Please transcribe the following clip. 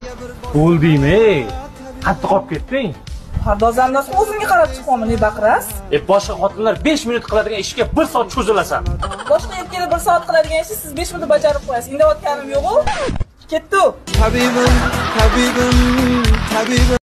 Bo'ldingmi? Qattiq qolib ketding. Pardozamdan o'zimga qarab chiqaman, ne baqirasiz? Boshqa xotinlar 5 minut qiladigan ishga 1 soat cho'zilasan. Boshqa erkaklar 1 soat qiladigan ishni siz 5 minutda bajarib qo'yasiz. Indayotganim yo'q-ku. Ketdi. Habibim, habibim, habibim.